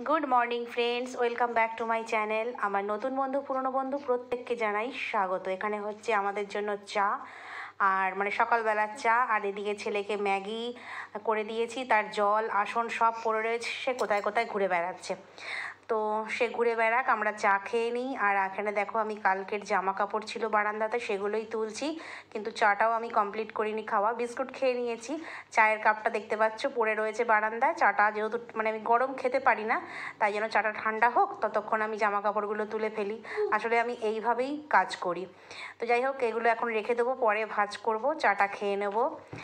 Good morning friends, welcome back to my channel. আমার নতুন বন্ধু পুরনো বন্ধু প্রত্যেককে জানাই স্বাগত। এখানে হচ্ছে আমাদের জন্য চা, আর মানে সকালবেলার চা, আর এদিকে ছেলেকে ম্যাগি করে দিয়েছি, তার জল আসন সব পড়ে রয়েছে, সে কোথায় কোথায় ঘুরে বেড়াচ্ছে। তো সে ঘুরে বেড়াক, আমরা চা খেয়ে নিই। আর এখানে দেখো আমি কালকের জামা কাপড় ছিল বারান্দাতে, সেগুলোই তুলছি, কিন্তু চাটাও আমি কমপ্লিট করিনি খাওয়া। বিস্কুট খেয়ে নিয়েছি, চায়ের কাপটা দেখতে পাচ্ছ পড়ে রয়েছে বারান্দায়। চাটা যেহেতু মানে আমি গরম খেতে পারি না, তাই জন্য চাটা ঠান্ডা হোক ততক্ষণ আমি জামা কাপড়গুলো তুলে ফেলি। আসলে আমি এইভাবেই কাজ করি। তো যাই হোক, এগুলো এখন রেখে দেবো, পরে ভাঁজ করব। চাটা খেয়ে নেব।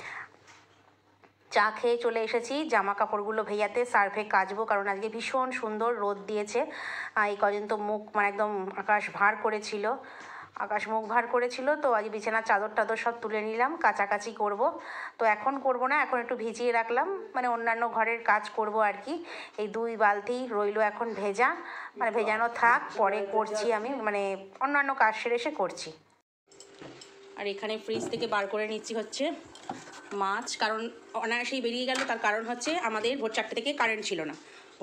চা খেয়ে চলে এসেছি জামা কাপড়গুলো ভেজাতে, সার্ফে কাচবো, কারণ আজকে ভীষণ সুন্দর রোদ দিয়েছে। এই কদিন তো মুখ মানে একদম আকাশ ভার করেছিল, আকাশ মুখ ভার করেছিল। তো আজ বিছানার চাদর টাদর সব তুলে নিলাম, কাচাকাচি করব। তো এখন করব না, এখন একটু ভিজিয়ে রাখলাম, মানে অন্যান্য ঘরের কাজ করব আর কি। এই 2 বালতি রইলো এখন ভেজা, মানে ভেজানো থাক, পরে করছি আমি, মানে অন্যান্য কাজ সেরে এসে করছি। আর এখানে ফ্রিজ থেকে বার করে নিচ্ছি হচ্ছে মাছ, কারণ অনায়াসেই বেরিয়ে গেল। তার কারণ হচ্ছে আমাদের ভোর 4টে থেকে কারেন্ট ছিল না,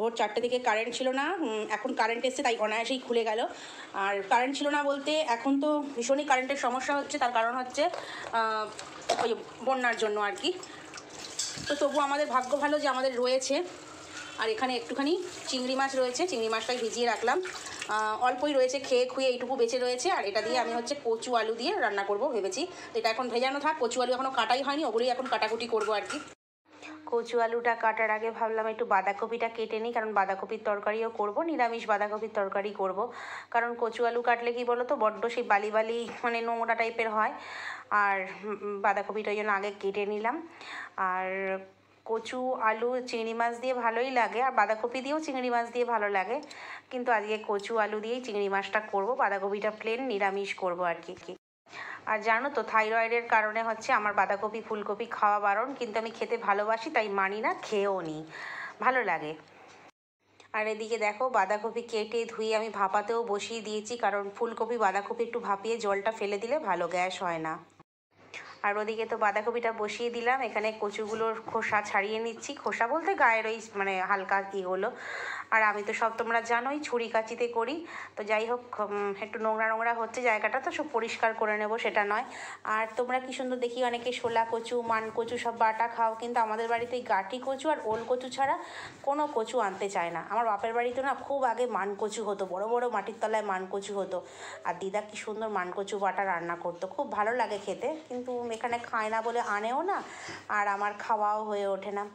এখন কারেন্ট এসছে, তাই অনায়াসেই খুলে গেল। আর কারেন্ট ছিল না বলতে এখন তো ভীষণই কারেন্টের সমস্যা হচ্ছে, তার কারণ হচ্ছে ওই বন্যার জন্য আর কি। তো তবু আমাদের ভাগ্য ভালো যে আমাদের রয়েছে। আর এখানে একটুখানি চিংড়ি মাছ রয়েছে, চিংড়ি মাছটাই ভিজিয়ে রাখলাম। অল্পই রয়েছে, খেয়ে খুয়ে এইটুকু বেঁচে রয়েছে। আর এটা দিয়ে আমি হচ্ছে কচু আলু দিয়ে রান্না করব ভেবেছি। তো এটা এখন ভেজানো থাক, কচু আলু এখনও কাটাই হয়নি, ওগুলোই এখন কাটাকুটি করবো আর কি। কচু আলুটা কাটার আগে ভাবলাম একটু বাঁধাকপিটা কেটে নিই, কারণ বাঁধাকপির তরকারিও করব, নিরামিষ বাঁধাকপির তরকারি করব। কারণ কচু আলু কাটলে কি বলো তো, বড্ড সেই বালি বালি মানে নোংরা টাইপের হয়। আর বাঁধাকপিটা ওই জন্য আগে কেটে নিলাম। আর কচু আলু চিংড়ি মাছ দিয়ে ভালোই লাগে, আর বাঁধাকপি দিয়েও চিংড়ি মাছ দিয়ে ভালো লাগে, কিন্তু আজকে কচু আলু দিয়েই চিংড়ি মাছটা করব, বাঁধাকপিটা প্লেন নিরামিষ করব আর কি। আর জানো তো, থাইরয়েডের কারণে হচ্ছে আমার বাঁধাকপি ফুলকপি খাওয়া বারণ, কিন্তু আমি খেতে ভালোবাসি, তাই মানি না, খেয়েও নিই, ভালো লাগে। আর এদিকে দেখো বাঁধাকপি কেটে ধুয়ে আমি ভাপাতেও বসিয়ে দিয়েছি, কারণ ফুলকপি বাঁধাকপি একটু ভাপিয়ে জলটা ফেলে দিলে ভালো, গ্যাস হয় না। আর ওদিকে তো বাঁধাকপিটা বসিয়ে দিলাম, এখানে কচুগুলোর খোসা ছাড়িয়ে নিচ্ছি, খোসা বলতে গায়ের ওই মানে হালকা হলো। আর আমি তো সব তোমরা জানোই ছুরি কাঁচিতে করি। তো যাই হোক, একটু নোংরা নোংরা হচ্ছে জায়গাটা, তো সব পরিষ্কার করে নেব, সেটা নয়। আর তোমরা কি সুন্দর দেখি অনেকে শোলা কচু মান কচু সব বাটা খাও, কিন্তু আমাদের বাড়িতে এই গাঁটি কচু আর ওল কচু ছাড়া কোনো কচু আনতে চায় না। আমার বাপের বাড়িতে না খুব আগে মান কচু হতো, বড় বড় মাটির তলায় মান কচু হতো, আর দিদা কি সুন্দর মান কচু বাটা রান্না করতো, খুব ভালো লাগে খেতে, কিন্তু এখানে খায় না বলে আনেও না, আর আমার খাওয়াও হয়ে ওঠে না।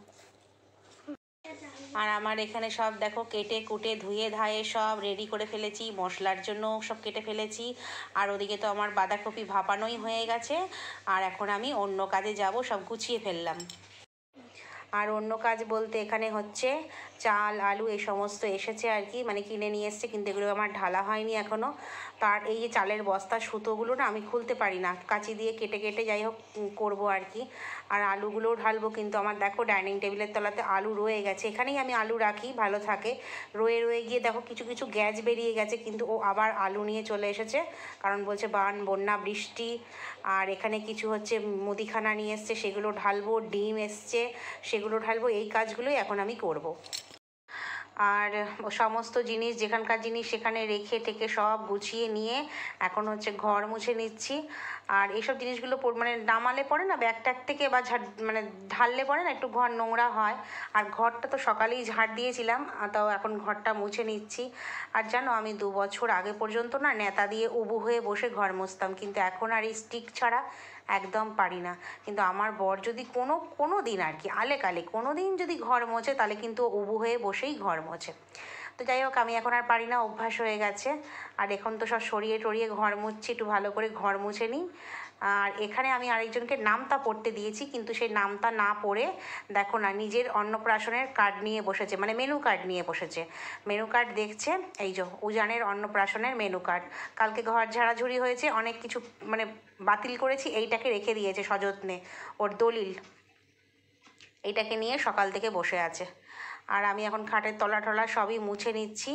আর আমার এখানে সব দেখো কেটে কুটে ধুয়ে ধায়ে সব রেডি করে ফেলেছি, মশলার জন্য সব কেটে ফেলেছি। আর ওদিকে তো আমার বাঁধাকপি ভাপানোই হয়ে গেছে, আর এখন আমি অন্য কাজে যাব, সব গুছিয়ে ফেললাম। আর অন্য কাজ বলতে এখানে হচ্ছে চাল আলু এই সমস্ত এসেছে আর কি, মানে কিনে নিয়ে এসছে, কিন্তু এগুলো আমার ঢালা হয়নি এখনও। তার এই যে চালের বস্তা সুতোগুলো না আমি খুলতে পারি না, কাঁচি দিয়ে কেটে কেটে যাই হোক করবো আর কি। আর আলুগুলোও ঢালবো, কিন্তু আমার দেখো ডাইনিং টেবিলের তলাতে আলু রয়ে গেছে, এখানেই আমি আলু রাখি, ভালো থাকে। রয়ে রয়ে গিয়ে দেখো কিছু কিছু গ্যাস বেরিয়ে গেছে, কিন্তু ও আবার আলু নিয়ে চলে এসেছে, কারণ বলছে বন্যা বৃষ্টি। আর এখানে কিছু হচ্ছে মুদিখানা নিয়ে এসছে, সেগুলো ঢালবো, ডিম এসছে সেগুলো ঢালবো, এই কাজগুলোই এখন আমি করব। আর সমস্ত জিনিস যেখানকার জিনিস সেখানে রেখে টেকে সব গুছিয়ে নিয়ে এখন হচ্ছে ঘর মুছে নিচ্ছি। আর এইসব জিনিসগুলো মানে নামালে পরে না ব্যাগ ট্যাগ থেকে বা মানে ঢাললে পরে না একটু ঘর নোংরা হয়। আর ঘরটা তো সকালেই ঝাড় দিয়েছিলাম, তাও এখন ঘরটা মুছে নিচ্ছি। আর জানো, আমি 2 বছর আগে পর্যন্ত না নেতা দিয়ে উবু হয়ে বসে ঘর মুছতাম, কিন্তু এখন আর এই স্টিক ছাড়া একদম পারি না। কিন্তু আমার বর যদি কোনো দিন আর কি আলে কালে কোনো দিন যদি ঘর মোছে, তাহলে কিন্তু উবু হয়ে বসেই ঘর মোছে। তো যাই হোক, আমি এখন আর পারি না, অভ্যাস হয়ে গেছে। আর এখন তো সব সরিয়ে টরিয়ে ঘর মুছছি, একটু ভালো করে ঘর মুছে নিই। আর এখানে আমি আরেকজনকে নামতা পড়তে দিয়েছি, কিন্তু সেই নামতা না পড়ে দেখো না নিজের অন্নপ্রাশনের কার্ড নিয়ে বসেছে, মানে মেনু কার্ড নিয়ে বসেছে। মেনু কার্ড দেখছে, এই যে উজানের অন্নপ্রাশনের মেনু কার্ড। কালকে ঘর ঝাড়াঝুড়ি হয়েছে, অনেক কিছু মানে বাতিল করেছি, এইটাকে রেখে দিয়েছে সযত্নে, ওর দলিল। এইটাকে নিয়ে সকাল থেকে বসে আছে। আর আমি এখন খাটের তলা টলা সবই মুছে নিচ্ছি।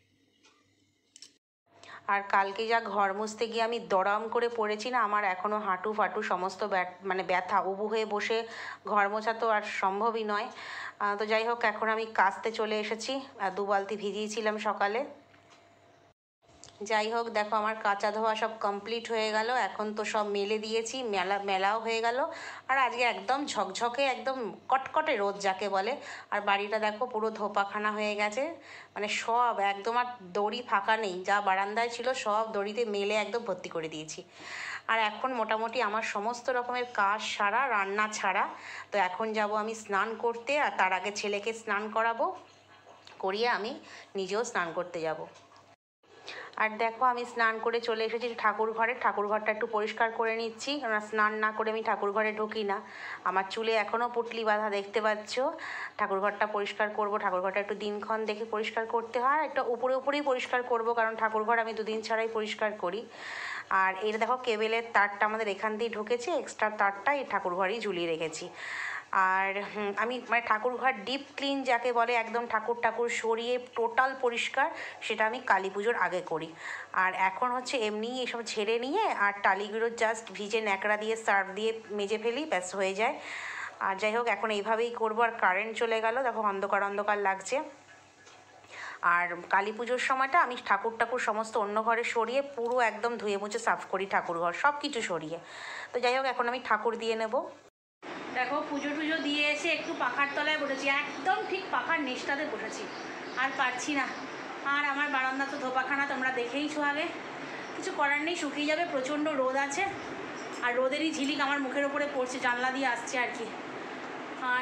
আর কালকে যা ঘর মুছতে গিয়ে আমি দড়াম করে পড়েছি না, আমার এখনও হাঁটু ফাটু সমস্ত মানে ব্যথা, উবু হয়ে বসে ঘর মোছা তো আর সম্ভবই নয়। তো যাই হোক, এখন আমি কাচতে চলে এসেছি। 2 বালতি ভিজিয়েছিলাম সকালে। যাই হোক, দেখো আমার কাচা ধোয়া সব কমপ্লিট হয়ে গেল। এখন তো সব মেলে দিয়েছি, মেলাও হয়ে গেল। আর আজকে একদম ঝকঝকে, একদম কটকটে রোদ যাকে বলে। আর বাড়িটা দেখো পুরো ধোপাখানা হয়ে গেছে, মানে সব একদম আর দড়ি ফাঁকা নেই। যা বারান্দায় ছিল সব দড়িতে মেলে একদম ভর্তি করে দিয়েছি। আর এখন মোটামুটি আমার সমস্ত রকমের কাজ সারা, রান্না ছাড়া। তো এখন যাব আমি স্নান করতে, আর তার আগে ছেলেকে স্নান করাবো, করিয়ে আমি নিজেও স্নান করতে যাব। আর দেখো আমি স্নান করে চলে এসেছি ঠাকুর ঘরে। ঠাকুর ঘরটা একটু পরিষ্কার করে নিচ্ছি, কারণ স্নান না করে আমি ঠাকুর ঘরে ঢুকি না। আমার চুলে এখনও পুটলি বাঁধা দেখতে পাচ্ছ। ঠাকুর ঘরটা পরিষ্কার করব। ঠাকুর ঘরটা একটু দিনক্ষণ দেখে পরিষ্কার করতে হয়, একটা উপরেই পরিষ্কার করব, কারণ ঠাকুর ঘর আমি 2 দিন ছাড়াই পরিষ্কার করি। আর এটা দেখো কেবেলের তারটা আমাদের এখান দিয়ে ঢুকেছে, এক্সট্রা তারটা এই ঠাকুর ঘরেই ঝুলিয়ে রেখেছি। আর আমি মানে ঠাকুর ঘর ডিপ ক্লিন যাকে বলে, একদম ঠাকুর সরিয়ে টোটাল পরিষ্কার, সেটা আমি কালী পুজোর আগে করি। আর এখন হচ্ছে এমনি এসব ঝেড়ে নিয়ে আর টালিগুলো জাস্ট ভিজে ন্যাকড়া দিয়ে সার্ফ দিয়ে মেজে ফেলি, ব্যাস হয়ে যায়। আর যাই হোক, এখন এইভাবেই করবো। আর কারেন্ট চলে গেল, দেখো অন্ধকার অন্ধকার লাগছে। আর কালী পুজোর সময়টা আমি ঠাকুর সমস্ত অন্য ঘরে সরিয়ে পুরো একদম ধুয়ে মুছে সাফ করি ঠাকুর ঘর, সব কিছু সরিয়ে। তো যাই হোক, এখন আমি ঠাকুর দিয়ে নেব। দেখো পুজো টুজো দিয়ে এসে একটু পাখার তলায় বসেছি, একদম ঠিক পাখার নিচটাতে বসেছি, আর পারছি না। আর আমার বারান্দা তো ধোপাখানা, তোমরা দেখেইছো আগে। কিছু করার নেই, শুকিয়ে যাবে, প্রচণ্ড রোদ আছে। আর রোদেরই ঝিলিক আমার মুখের ওপরে পড়ছে, জানলা দিয়ে আসছে আর কি। আর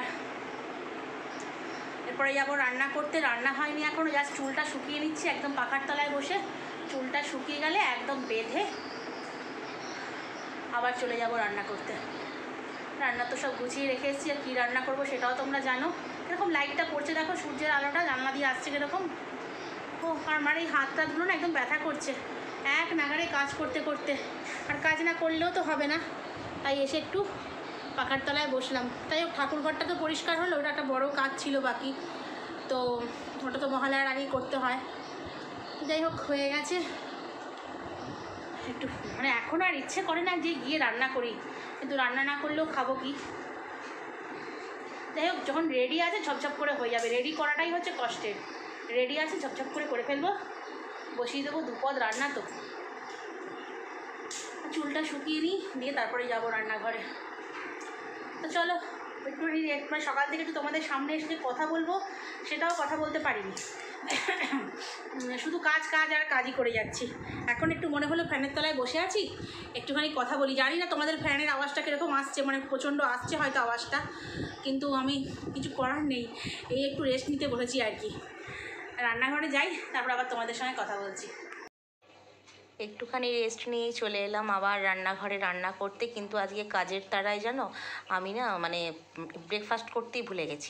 এরপরে যাবো রান্না করতে। রান্না হয়নি এখনও, জাস্ট চুলটা শুকিয়ে নিচ্ছি একদম পাখার তলায় বসে। চুলটা শুকিয়ে গেলে একদম বেঁধে আবার চলে যাব রান্না করতে। রান্না তো সব গুছিয়ে রেখে এসেছি, আর কী রান্না করবো সেটাও তোমরা জানো। এরকম লাইটটা পড়ছে দেখো, সূর্যের আলোটা জানলা দিয়ে আসছে কীরকম। ও আমার এই হাতটাগুলো না একদম ব্যথা করছে এক নাগারে কাজ করতে করতে। আর কাজ না করলেও তো হবে না, তাই এসে একটু পাখার তলায় বসলাম। তাই হোক, ঠাকুর ঘরটা তো পরিষ্কার হলো, ওটা একটা বড় কাজ ছিল বাকি, তো ওটা তো মহালয়ার আগেই করতে হয়। যাই হোক, হয়ে গেছে। একটু মানে এখন আর ইচ্ছে করে না যে গিয়ে রান্না করি, কিন্তু রান্না না করলেও খাবো কি। যাই হোক, যখন রেডি আছে ঝপঝপ করে হয়ে যাবে, রেডি করাটাই হচ্ছে কষ্টের। রেডি আছে ঝপঝপ করে ফেলবো, বসিয়ে দেবো 2 পদ রান্না। তো চুলটা শুকিয়ে নিই, দিয়ে তারপরে যাবো রান্নাঘরে। তো চলো একটু মানে সকাল থেকে একটু তোমাদের সামনে এসে যে কথা বলবো, সেটাও কথা বলতে পারিনি। শুধু কাজ আর কাজই করে যাচ্ছি। এখন একটু মনে হলো ফ্যানের তলায় বসে আছি, একটুখানি কথা বলি। জানি না তোমাদের ফ্যানের আওয়াজটা কীরকম আসছে, মানে প্রচণ্ড আসছে হয়তো আওয়াজটা, কিন্তু আমি কিছু করার নেই, এই একটু রেস্ট নিতে বলেছি আর কি। রান্নাঘরে যাই, তারপর আবার তোমাদের সঙ্গে কথা বলছি। একটুখানি রেস্ট নিয়েই চলে এলাম আবার রান্নাঘরে রান্না করতে। কিন্তু আজকে কাজের তাড়ায় জানো, আমি না মানে ব্রেকফাস্ট করতেই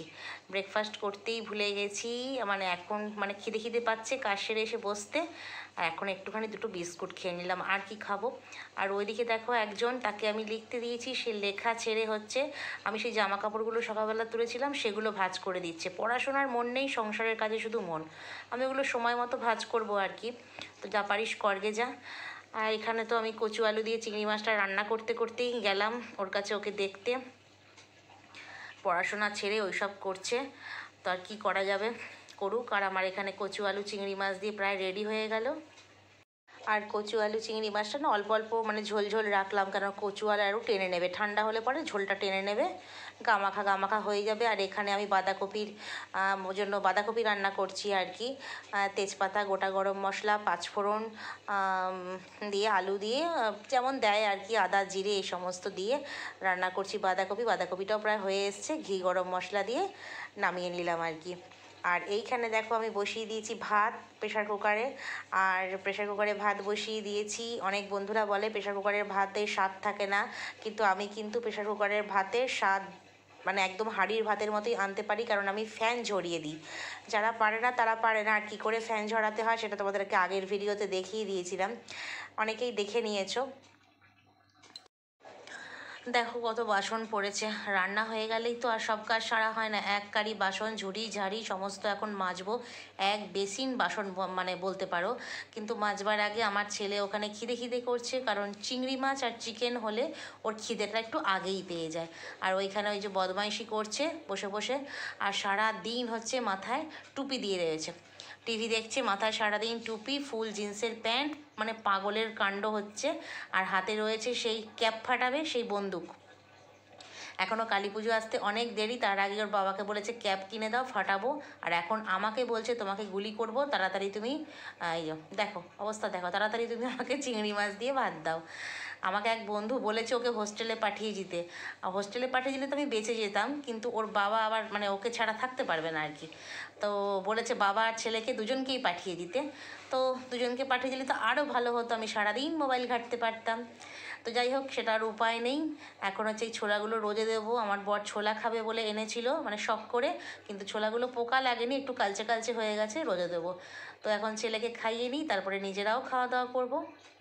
ভুলে গেছি। মানে এখন মানে খিদে পাচ্ছে, কাজ সেরে এসে বসতে। আর এখন একটুখানি 2টো বিস্কুট খেয়ে নিলাম, আর কি খাবো। আর ওইদিকে দেখো একজন, তাকে আমি লিখতে দিয়েছি, সে লেখা ছেড়ে হচ্ছে আমি সেই জামা কাপড়গুলো সকালবেলা তুলেছিলাম সেগুলো ভাঁজ করে দিচ্ছে। পড়াশোনার মন নেই, সংসারের কাজে শুধু মন। আমি ওগুলো সময় মতো ভাঁজ করবো আর কি। তো যা পারিস করগে যা। আর এখানে তো আমি কচু আলু দিয়ে চিংড়ি মাছটা রান্না করতেই গেলাম ওর কাছে, ওকে দেখতে। পড়াশোনা ছেড়ে ওইসব করছে, তো আর কী করা যাবে, করুক। আর আমার এখানে কচু আলু চিংড়ি মাছ দিয়ে প্রায় রেডি হয়ে গেল। আর কচু আলু চিংড়ি মাছটা না অল্প অল্প মানে ঝোল রাখলাম, কারণ কচু আলু টেনে নেবে, ঠান্ডা হলে পরে ঝোলটা টেনে নেবে, গামাখা হয়ে যাবে। আর এখানে আমি বাঁধাকপির জন্য বাঁধাকপি রান্না করছি আর কি। তেজপাতা, গোটা গরম মশলা, 5 ফোড়ন দিয়ে, আলু দিয়ে যেমন দেয় আর কি, আদা জিরে এই সমস্ত দিয়ে রান্না করছি বাঁধাকপিটাও প্রায় হয়ে এসছে। ঘি গরম মশলা দিয়ে নামিয়ে নিলাম আর কি। আর এইখানে দেখো আমি বসিয়ে দিয়েছি ভাত প্রেশার কুকারে। আর প্রেশার কুকারে ভাত বসিয়ে দিয়েছি। অনেক বন্ধুরা বলে প্রেশার কুকারের ভাতের স্বাদ থাকে না, কিন্তু আমি কিন্তু প্রেশার কুকারের ভাতের স্বাদ মানে একদম হাঁড়ির ভাতের মতোই আনতে পারি, কারণ আমি ফ্যান ঝরিয়ে দিই। যারা পারে না তারা পারে না, আর কী করে ফ্যান ঝরাতে হয় সেটা তোমাদেরকে আগের ভিডিওতে দেখিয়ে দিয়েছিলাম, অনেকেই দেখে নিয়েছো। দেখো কত বাসন পড়েছে। রান্না হয়ে গেলেই তো আর সব কাজ সারা হয় না। এক কারি বাসন ঝুড়ি ঝাড়ি সমস্ত এখন মাজবো, এক বেসিন বাসন মানে বলতে পারো। কিন্তু মাজবার আগে আমার ছেলে ওখানে খিদে খিদে করছে, কারণ চিংড়ি মাছ আর চিকেন হলে ওর খিদেটা একটু আগেই পেয়ে যায়। আর ওইখানে ওই যে বদমাইশি করছে বসে বসে, আর সারা দিন হচ্ছে মাথায় টুপি দিয়ে রয়েছে, টিভি দেখছে, মাথায় সারাদিন টুপি, ফুল জিন্সের প্যান্ট, মানে পাগলের কাণ্ড হচ্ছে। আর হাতে রয়েছে সেই ক্যাপ ফাটাবে সেই বন্দুক। এখনও কালী পুজো আসতে অনেক দেরি, তার আগে ওর বাবাকে বলেছে ক্যাপ কিনে দাও, ফাটাবো। আর এখন আমাকে বলছে তোমাকে গুলি করব, তাড়াতাড়ি তুমি এই দেখো অবস্থা দেখো, তাড়াতাড়ি তুমি আমাকে চিংড়ি মাছ দিয়ে ভাত দাও। আমাকে এক বন্ধু বলেছে ওকে হোস্টেলে পাঠিয়ে দিতে। হোস্টেলে পাঠিয়ে দিলে তো আমি বেঁচে যেতাম, কিন্তু ওর বাবা আবার মানে ওকে ছাড়া থাকতে পারবে না আর কি। তো বলেছে বাবা আর ছেলেকে দুজনকেই পাঠিয়ে দিতে। তো দুজনকে পাঠিয়ে দিলে তো আরও ভালো হতো, আমি সারাদিন মোবাইল ঘাঁটতে পারতাম। তো যাই হোক, সেটা আর উপায় নেই। এখন হচ্ছে এই ছোলাগুলো রোদে দেবো। আমার বর ছোলা খাবে বলে এনেছিল, মানে শখ করে, কিন্তু ছোলাগুলো পোকা লাগেনি, একটু কালচে কালচে হয়ে গেছে, রোদে দেবো। তো এখন ছেলেকে খাইয়ে নিই, তারপরে নিজেরাও খাওয়া দাওয়া করবো।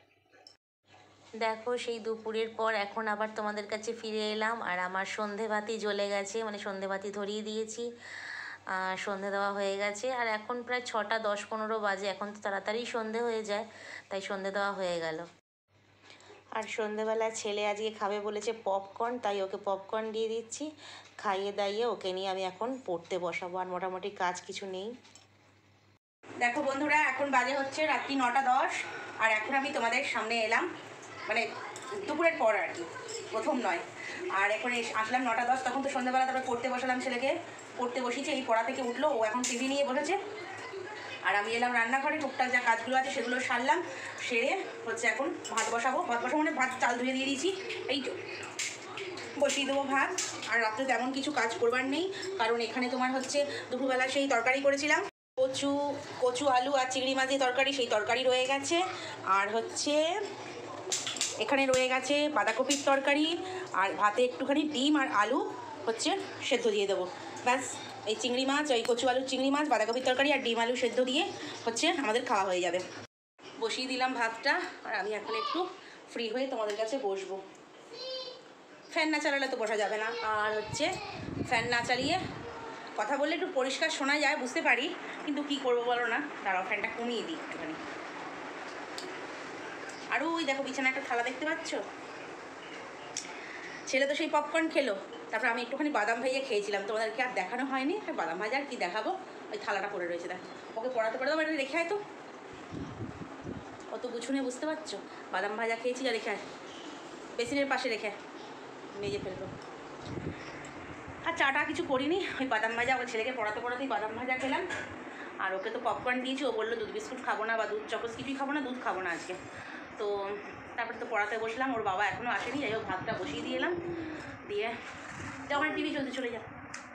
দেখো সেই দুপুরের পর এখন আবার তোমাদের কাছে ফিরে এলাম, আর আমার সন্ধেবাতি জ্বলে গেছে, মানে সন্ধেবাতি ধরিয়ে দিয়েছি। সন্ধে দেওয়া হয়ে গেছে, আর এখন প্রায় 6টা 10-15 বাজে। এখন তো তাড়াতাড়ি সন্ধে হয়ে যায়, তাই সন্ধে দেওয়া হয়ে গেল। আর সন্ধেবেলা ছেলে আজকে খাবে বলেছে পপকর্ন, তাই ওকে পপকর্ন দিয়ে দিচ্ছি। খাইয়ে দাইয়ে ওকে নিয়ে আমি এখন পড়তে বসাবো, আর মোটামুটি কাজ কিছু নেই। দেখো বন্ধুরা, এখন বাজে হচ্ছে রাত্রি 9টা 10, আর এখন আমি তোমাদের সামনে এলাম, মানে দুপুরের পর আর কি, প্রথম নয়। আর এখন আসলাম 9টা 10, তখন তো সন্ধ্যাবেলা তারপরে পড়তে বসালাম ছেলেকে, পড়তে বসিয়েছি, এই পড়া থেকে উঠলো, ও এখন টিভি নিয়ে বসেছে। আর আমি এলাম রান্নাঘরে, টুকটাক যা কাজগুলো আছে সেগুলো সারলাম, সেরে হচ্ছে এখন ভাত বসাবো। ভাত বসাবো মানে ভাত চাল ধুয়ে দিয়ে দিয়েছি, এই তো বসিয়ে দেবো ভাত। আর রাত্রে তেমন কিছু কাজ করবার নেই, কারণ এখানে তোমার হচ্ছে দুপুরবেলা সেই তরকারি করেছিলাম, কচু আলু আর চিংড়ি মাছের তরকারি, সেই তরকারি রয়ে গেছে। আর হচ্ছে এখানে রয়ে গেছে বাঁধাকপির তরকারি, আর ভাতে একটুখানি ডিম আর আলু হচ্ছে সেদ্ধ দিয়ে দেবো, ব্যাস। এই চিংড়ি মাছ, ওই কচু আলু চিংড়ি মাছ, বাঁধাকপির তরকারি আর ডিম আলু সেদ্ধ দিয়ে হচ্ছে আমাদের খাওয়া হয়ে যাবে। বসিয়ে দিলাম ভাতটা, আর আমি এখন একটু ফ্রি হয়ে তোমাদের কাছে বসবো। ফ্যান না চালালে তো বসা যাবে না, আর হচ্ছে ফ্যান না চালিয়ে কথা বললে একটু পরিষ্কার শোনা যায়, বুঝতে পারি, কিন্তু কি করবো বলো না, তারাও ফ্যানটা কমিয়ে দিই একটুখানি। আর ওই দেখো বিছানা একটা থালা দেখতে পাচ্ছ, ছেলে তো সেই পপকর্ন খেলো, তারপর আমি একটুখানি বাদাম ভাইয়া খেয়েছিলাম, তোমাদেরকে আর দেখানো হয়নি। বাদাম ভাজা আর কি দেখাবো, ওই থালাটা পড়ে রয়েছে, দেখ ওকে পড়াতে পড়াতে এটা রেখে আয় তো, অত গুছুনে, বুঝতে পারছো, বাদাম ভাজা খেয়েছি, যা রেখে আয়, বেসিনের পাশে রেখে মেজে ফেলবো। আর চাটা কিছু করিনি, ওই বাদাম ভাজা, ওই ছেলেকে পড়াতে পড়াতেই বাদাম ভাজা খেলাম। আর ওকে তো পপকর্ন দিয়েছি, ও বললো দুধ বিস্কুট খাবো না, বা দুধ চকোস কিছুই খাবো না, দুধ খাবো না আজকে। তো তারপরে তো পড়াতে বসলাম, ওর বাবা এখনও আসেনি, যাই হোক ভাতটা বসিয়ে দিয়ে এলাম, দিয়ে যখন টিভি চলতে চলে যা।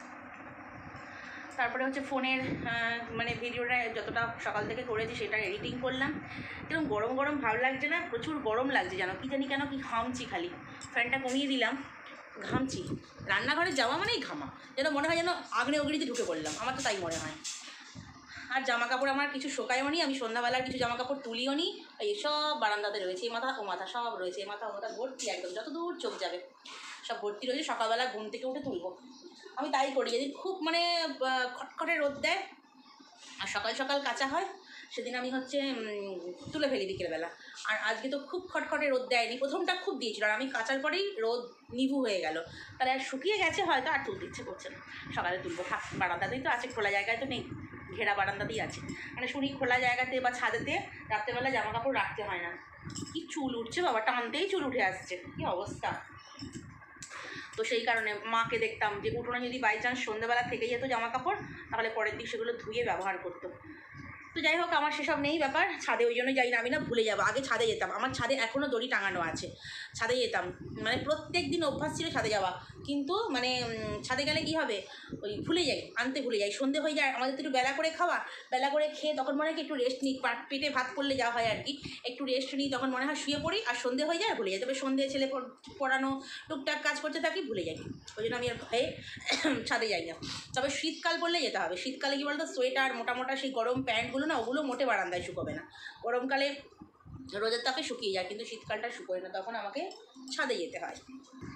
তারপরে হচ্ছে ফোনের মানে ভিডিওটা যতটা সকাল থেকে করেছি সেটা এডিটিং করলাম। এরকম গরম গরম ভাব লাগছে না, প্রচুর গরম লাগছে জানো, কি জানি কেন, কি ঘামছি খালি, ফ্যানটা কমিয়ে দিলাম, ঘামছি। রান্নাঘরে যাওয়া মানেই ঘামা, যেন মনে হয় যেন আগ্নেয়গিরিতে ঢুকে পড়লাম, আমার তো তাই মনে হয়। আর জামা কাপড় আমার কিছু শোকায়ও নি, আমি সন্ধ্যাবেলার কিছু জামা কাপড় তুলিও নি, এই সব বারান্দাতে রয়েছে, এই মাথা ও মাথা সব রয়েছে, এই মাথা ও মাথা ভর্তি, একদম যত দূর চোখ যাবে সব ভর্তি রয়েছে। সকালবেলা ঘুম থেকে উঠে তুলবো, আমি তাই করি, যেদিন খুব মানে খটখটে রোদ দেয় আর সকাল সকাল কাঁচা হয়, সেদিন আমি হচ্ছে তুলে ফেলি বিকেলবেলা। আর আজকে তো খুব খটখটে রোদ দেয়নি, প্রথমটা খুব দিয়েছিল, আর আমি কাচার পরেই রোদ নিভু হয়ে গেল, তাহলে আর শুকিয়ে গেছে হয়তো, আর তুলতে ইচ্ছে করছে না, সকালে তুলবো। বারান্দাতেই তো আছে, খোলা জায়গায় তো নেই, ঘেরা বারান্দাতেই আছে, মানে শুনি খোলা জায়গাতে বা ছাদেতে রাত্রেবেলা জামা কাপড় রাখতে হয় না। কি চুল উঠছে বাবা, টানতেই চুল উঠে আসছে, কি অবস্থা। তো সেই কারণে মাকে দেখতাম যে উঠোনে যদি বাই চান্স সন্ধ্যেবেলা থেকে যেত জামা কাপড়, তাহলে পরের দিন সেগুলো ধুয়ে ব্যবহার করতো। তো যাই হোক, আমার সেসব নেই ব্যাপার, ছাদে ওই জন্য যাই না, আমি না ভুলে যাবো, আগে ছাদে যেতাম, আমার ছাদে এখনও দড়ি টাঙানো আছে, ছাদে যেতাম, মানে প্রত্যেক দিন অভ্যাস ছিল ছাদে যাওয়া, কিন্তু মানে ছাদে গেলে কী হবে, ওই ভুলে যাই, আনতে ভুলে যাই, সন্ধে হয়ে যায়, আমাদের তো একটু বেলা করে খাওয়া, বেলা করে খেয়ে তখন মনে হয় কি একটু রেস্ট নিই, পেটে ভাত পড়লে যা হয় আর কি, একটু রেস্ট নিই, তখন মনে হয় শুয়ে পড়ি, আর সন্ধে হয়ে যায় ভুলে যাই, তবে সন্ধে ছেলে পড়ানো টুকটাক কাজ করতে থাকি, ভুলে যাই, ওই জন্য আমি আর ভয়ে ছাদে যাই না। তবে শীতকাল পড়লে যেতে হবে, শীতকালে কী বলতো, সোয়েটার মোটা মোটা সেই গরম প্যান্টগুলো না, ওগুলো মোটে বারান্দায় শুকোবে না, গরমকালে রোদের তাপে শুকিয়ে যায়, কিন্তু শীতকালটা শুকোয় না, তখন আমাকে ছাদে যেতে হয়।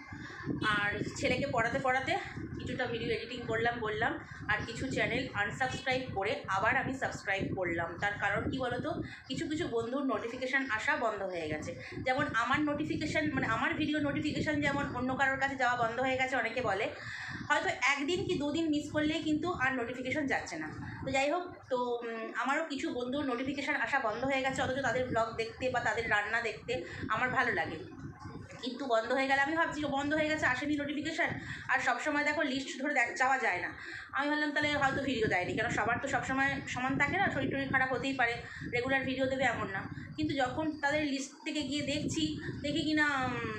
আর ছেলেকে পড়াতে পড়াতে কিছুটা ভিডিও এডিটিং বললাম, আর কিছু চ্যানেল আনসাবস্ক্রাইব করে আবার আমি সাবস্ক্রাইব করলাম। তার কারণ কি বলতো, কিছু বন্ধুর নোটিফিকেশান আসা বন্ধ হয়ে গেছে। যেমন আমার নোটিফিকেশান, মানে আমার ভিডিও নোটিফিকেশান যেমন অন্য কারোর কাছে যাওয়া বন্ধ হয়ে গেছে, অনেকে বলে হয়তো একদিন কি দুদিন মিস করলেই কিন্তু আর নোটিফিকেশান যাচ্ছে না। তো যাই হোক, তো আমারও কিছু বন্ধুর নোটিফিকেশান আসা বন্ধ হয়ে গেছে, অথচ তাদের ব্লগ দেখতে বা তাদের রান্না দেখতে আমার ভালো লাগে, কিন্তু বন্ধ হয়ে গেলে আমি ভাবছি বন্ধ হয়ে গেছে, আসেনি নোটিফিকেশান। আর সবসময় দেখো লিস্ট ধরে যাওয়া যায় না। আমি ভাবলাম তাহলে হয়তো ভিডিও দেয়নি, কেন সবার তো সবসময় সমান থাকে না, শরীর টরীর খারাপ হতেই পারে, রেগুলার ভিডিও দেবে এমন না। কিন্তু যখন তাদের লিস্ট থেকে গিয়ে দেখি কি না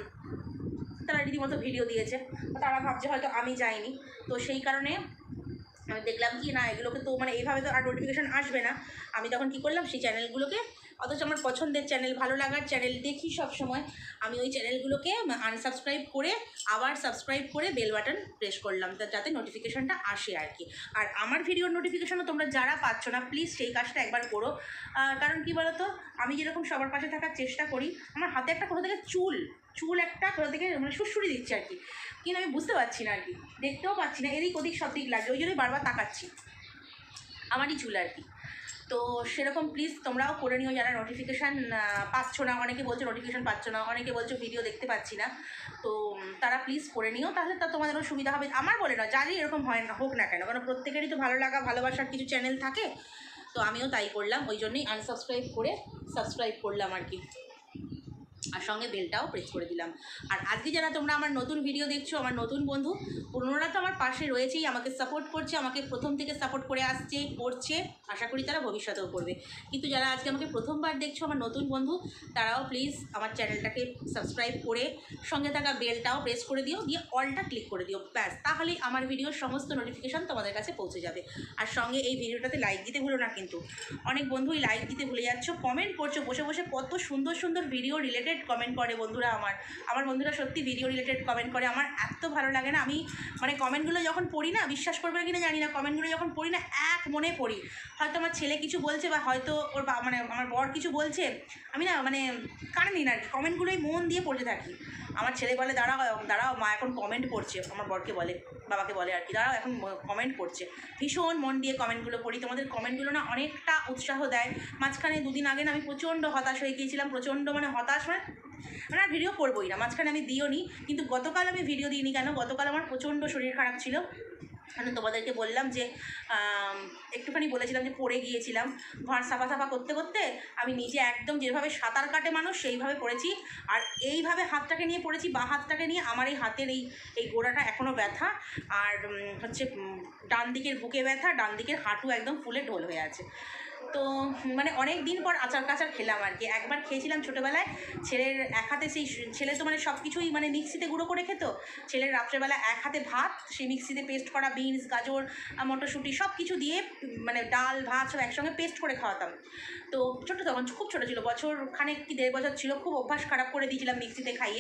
তারা রীতিমতো ভিডিও দিয়েছে, তারা ভাবছে হয়তো আমি যাইনি। তো সেই কারণে আমি দেখলাম কি না, এগুলোকে তো মানে এইভাবে তো আর নোটিফিকেশান আসবে না। আমি তখন কি করলাম, সেই চ্যানেলগুলোকে, অথচ আমার পছন্দের চ্যানেল, ভালো লাগার চ্যানেল দেখি সব সময়, আমি ওই চ্যানেলগুলোকে আনসাবস্ক্রাইব করে আবার সাবস্ক্রাইব করে বেল বাটন প্রেস করলাম, যাতে নোটিফিকেশানটা আসে আর কি। আর আমার ভিডিওর নোটিফিকেশানও তোমরা যারা পাচ্ছ না, প্লিজ সেই কাজটা একবার করো। কারণ কি বলো তো, আমি যেরকম সবার পাশে থাকার চেষ্টা করি, আমার হাতে একটা কোথা থেকে চুল একটা কোথা থেকে মানে সুড়সুড়ি দিচ্ছে আর কি, কিন্তু আমি বুঝতে পারছি না আর কি, দেখতেও পাচ্ছি না, এদিক ওদিক সব দিক লাগছে, ওই জন্যই বারবার তাকাচ্ছি, আমারই চুল আর কি। তো সেরকম প্লিজ তোমরাও করে নিও, যারা নোটিফিকেশান পাচ্ছ না, অনেকে বলছো নোটিফিকেশান পাচ্ছ না, অনেকে বলছো ভিডিও দেখতে পাচ্ছি না, তো তারা প্লিজ করে নিও, তাহলে তা তোমাদেরও সুবিধা হবে। আমার বলে না, যারই এরকম হয় না হোক না কেন, কারণ প্রত্যেকেরই তো ভালো লাগা ভালোবাসার কিছু চ্যানেল থাকে। তো আমিও তাই করলাম, ওই জন্যই আনসাবস্ক্রাইব করে সাবস্ক্রাইব করলাম আর কি, আর সঙ্গে বেলটাও প্রেস করে দিলাম। আর আজকে যারা তোমরা আমার নতুন ভিডিও দেখছো, আমার নতুন বন্ধু, পুরনোরা তো আমার পাশে রয়েছেই, আমাকে সাপোর্ট করছে, আমাকে প্রথম থেকে সাপোর্ট করে আসছে, করছে, আশা করি তারা ভবিষ্যতেও করবে। কিন্তু যারা আজকে আমাকে প্রথমবার দেখছো, আমার নতুন বন্ধু, তারাও প্লিজ আমার চ্যানেলটাকে সাবস্ক্রাইব করে সঙ্গে থাকা বেলটাও প্রেস করে দিও, দিয়ে অলটা ক্লিক করে দিও, ব্যাস, তাহলেই আমার ভিডিওর সমস্ত নোটিফিকেশান তোমাদের কাছে পৌঁছে যাবে। আর সঙ্গে এই ভিডিওটাতে লাইক দিতে ভুলো না কিন্তু, অনেক বন্ধুই লাইক দিতে ভুলে যাচ্ছ, কমেন্ট করছো বসে বসে, কত সুন্দর সুন্দর ভিডিও রিলেটেড কমেন্ট করে বন্ধুরা, আমার বন্ধুরা সত্যি ভিডিও রিলেটেড কমেন্ট করে, আমার এত ভালো লাগে না। আমি মানে কমেন্টগুলো যখন পড়ি না, বিশ্বাস করবে কিনা জানি না, কমেন্টগুলো যখন পড়ি না, এক মনে পড়ি, হয়তো আমার ছেলে কিছু বলছে বা হয়তো ওর মানে আমার বর কিছু বলছে, আমি না মানে কানে নিই না আর কি, কমেন্টগুলোই মন দিয়ে পড়তে থাকি। আমার ছেলে বলে দাঁড়াও মা এখন কমেন্ট পড়ছে, আমার বরকে বলে, বাবাকে বলে আর কি, দাঁড়াও এখন কমেন্ট পড়ছে, ভীষণ মন দিয়ে কমেন্টগুলো পড়ি। তোমাদের কমেন্টগুলো না অনেকটা উৎসাহ দেয়। মাঝখানে দুদিন আগে না আমি প্রচণ্ড হতাশ হয়ে গিয়েছিলাম, প্রচণ্ড মানে হতাশ, মানে আর ভিডিও করবোই না, মাঝখানে আমি দিও নি, কিন্তু গতকাল আমি ভিডিও দিইনি কেন, গতকাল আমার প্রচণ্ড শরীর খারাপ ছিল, মানে তোমাদেরকে বললাম যে একটুখানি বলেছিলাম যে পড়ে গিয়েছিলাম, ঘর সাফা করতে করতে আমি নিজে একদম যেভাবে সাঁতার কাটে মানুষ সেইভাবে পড়েছি, আর এইভাবে হাতটাকে নিয়ে পড়েছি, বা হাতটাকে নিয়ে আমার এই হাতের এই গোড়াটা এখনও ব্যথা, আর হচ্ছে ডান দিকের বুকে ব্যথা, ডান দিকের হাঁটু একদম ফুলে ঢোল হয়ে আছে। তো মানে অনেক দিন পর আচার কাচার খেলাম আর কি। একবার খেয়েছিলাম ছোটোবেলায়, ছেলের এক হাতে, সেই ছেলে তো মানে সব কিছুই মানে মিক্সিতে গুঁড়ো করে খেত, ছেলের রাত্রেবেলা এক হাতে ভাত, সেই মিক্সিতে পেস্ট করা বিনস, গাজর, মটরশুঁটি সব কিছু দিয়ে মানে ডাল ভাত সব একসঙ্গে পেস্ট করে খাওয়াতাম। তো ছোটো, তখন খুব ছোটো ছিল, বছর খানেক কি 1.5 বছর ছিল, খুব অভ্যাস খারাপ করে দিয়েছিলাম মিক্সিতে খাইয়ে।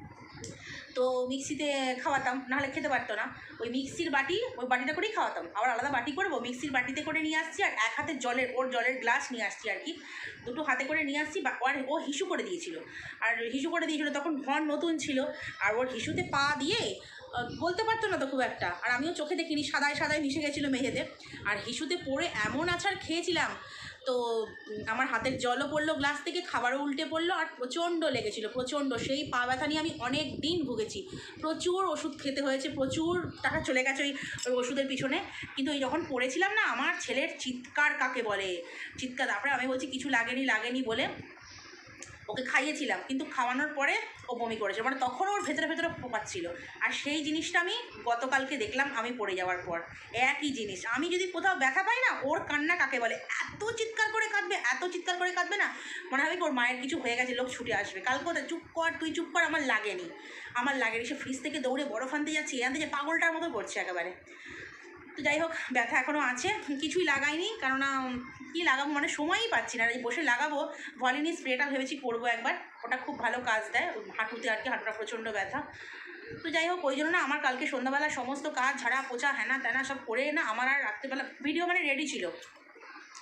তো মিক্সিতে খাওয়াতাম, নাহলে খেতে পারতো না, ওই মিক্সির বাটি, ওই বাটিটা করেই খাওয়াতাম, আবার আলাদা বাটি করবো, মিক্সির বাটিতে করে নিয়ে আসছি, আর এক হাতে জলের গ্লাস নিয়ে আসছি আর কি, দুটো হাতে করে নিয়ে আসছি, আর ও হিসু করে দিয়েছিল, তখন ঘর নতুন ছিল, আর ওর হিসুতে পা দিয়ে বলতে পারতো না তো খুব একটা, আর আমিও চোখে দেখিনি, সাদায় মিশে গেছিলো মেঝেতে, আর হিসুতে পড়ে এমন আছাড় খেয়েছিলাম, তো আমার হাতের জলও পড়লো গ্লাস থেকে, খাবারও উল্টে পড়লো, আর প্রচণ্ড লেগেছিলো, প্রচণ্ড, সেই পা ব্যথা নিয়ে আমি অনেক দিন ভুগেছি, প্রচুর ওষুধ খেতে হয়েছে, প্রচুর টাকা চলে গেছে ওই ওষুধের পিছনে। কিন্তু এই যখন পড়েছিলাম না, আমার ছেলের চিৎকার কাকে বলে, চিৎকার, তারপরে আমি বলছি কিছু লাগেনি বলে ওকে খাইয়েছিলাম, কিন্তু খাওয়ানোর পরে ও বমি করেছে, মানে তখন ওর ভেতরে পোকাচ্ছিল। আর সেই জিনিসটা আমি গতকালকে দেখলাম, আমি পড়ে যাওয়ার পর একই জিনিস, আমি যদি কোথাও ব্যথা পাই না, ওর কান্না কাকে বলে, এত চিৎকার করে কাঁদবে না, মনে হবে ওর মায়ের কিছু হয়ে গেছে, লোক ছুটে আসবে। কালকে ওদের তুই চুপ কর, আমার লাগেনি, সে ফ্রিজ থেকে দৌড়ে বরফ আনতে যাচ্ছি, যে পাগলটার মতো করছে একেবারে। তো যাই হোক, ব্যথা এখনও আছে, কিছুই লাগাইনি, কেননা কী লাগাবো, মানে সময়ই পাচ্ছি না, এই বসে লাগাবো ভলিনি স্প্রেটা ভেবেছি করবো একবার, ওটা খুব ভালো কাজ দেয় হাঁটুতে আর কি, হাঁটুটা প্রচণ্ড ব্যথা। তো যাই হোক, ওই জন্য না আমার কালকে সন্ধ্যাবেলা সমস্ত কাজ ঝাড়া পোছা হ্যানা ত্যানা সব করে না, আমার আর রাত্রেবেলা ভিডিও মানে রেডি ছিল,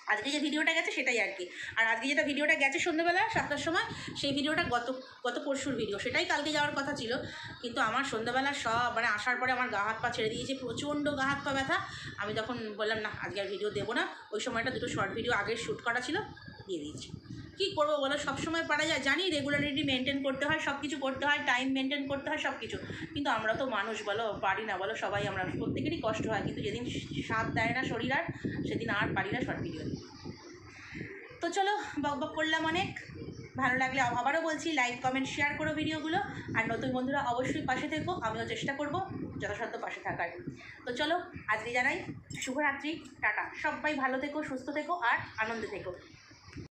আজকে যে ভিডিওটা গেছে সেটাই আর কি। আর আজকে যেটা ভিডিওটা গেছে সন্ধ্যেবেলা 7টার সময়, সেই ভিডিওটা গত পরশুর ভিডিও, সেটাই কালকে যাওয়ার কথা ছিল। কিন্তু আমার সন্ধ্যেবেলা সব মানে আসার পরে আমার গা হাত পা ছেড়ে দিয়েছে, প্রচণ্ড গা হাত পা ব্যথা। আমি তখন বললাম না, আজকে আর ভিডিও দেবো না। ওই সময়টা দুটো শর্ট ভিডিও আগের শ্যুট করা ছিল, দিয়ে দিয়েছি। কী করবো বলো, সবসময় পারা যায়, জানি রেগুলারিটি মেনটেন করতে হয়, সব কিছু করতে হয়, টাইম মেনটেন করতে হয়, সব কিছু। কিন্তু আমরা তো মানুষ বলো, পারি না বলো, সবাই আমরা, প্রত্যেকেরই কষ্ট হয়। কিন্তু যেদিন সাথ দেয় না শরীর আর, সেদিন আর পারি না শর্ট ভিডিও দিতে। তো চলো, বক করলাম অনেক। ভালো লাগলে আবারও বলছি, লাইক কমেন্ট শেয়ার করো ভিডিওগুলো। আর নতুন বন্ধুরা অবশ্যই পাশে থেকো, আমিও চেষ্টা করব যথাসাধ্য পাশে থাকার। তো চলো, আজকে জানাই শুভরাত্রি, টাটা। সবাই ভালো থেকো, সুস্থ থেকো আর আনন্দে থেকো।